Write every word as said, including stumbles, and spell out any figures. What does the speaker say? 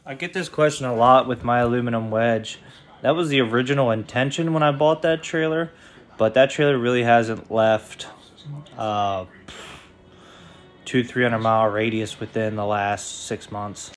I get this question a lot with my aluminum wedge. That was the original intention when I bought that trailer, but that trailer really hasn't left uh, two, three hundred mile radius within the last six months.